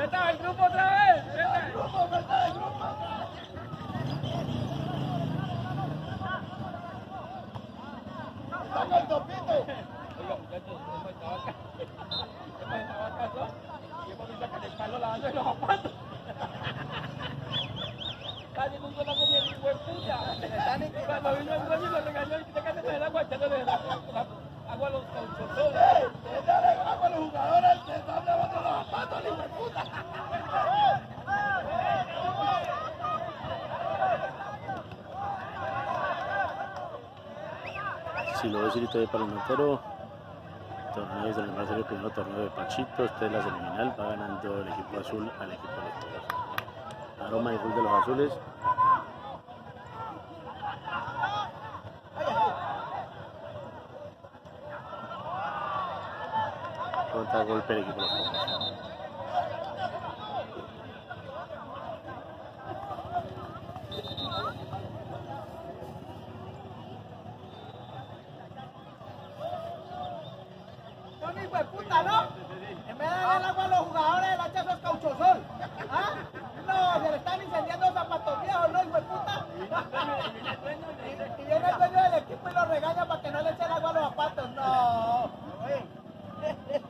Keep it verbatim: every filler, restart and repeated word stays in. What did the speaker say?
está el grupo otra vez. El grupo, falta el grupo. Saca el topito. Oiga, muchachos, hemos estado acá. Hemos estado acá, ¿no? Y hemos visto que el palo lavando los zapatos. Está haciendo un solo con el hijo de puta. Cuando vino el dueño y lo regañó y se cayó el agua, echándole el agua a los cauchosos. Dale agua a los jugadores, se están lavando los zapatos, hijo de puta. Si lo ves ahorita de Palomantero, torneo desde el Marcelo, el primer torneo de Pachito, esta es la semifinal, va ganando el equipo azul al equipo de los toros. Aroma y gol de los azules. Contra golpe el equipo de los toros. Hijo de puta, ¿no? En vez de darle el agua a los jugadores, el hachazo es cauchosol. ¿Ah? No, se le están incendiando los zapatos viejos, ¿no, hijo de puta? Y viene el dueño del equipo y lo regaña para que no le echen agua a los zapatos. No.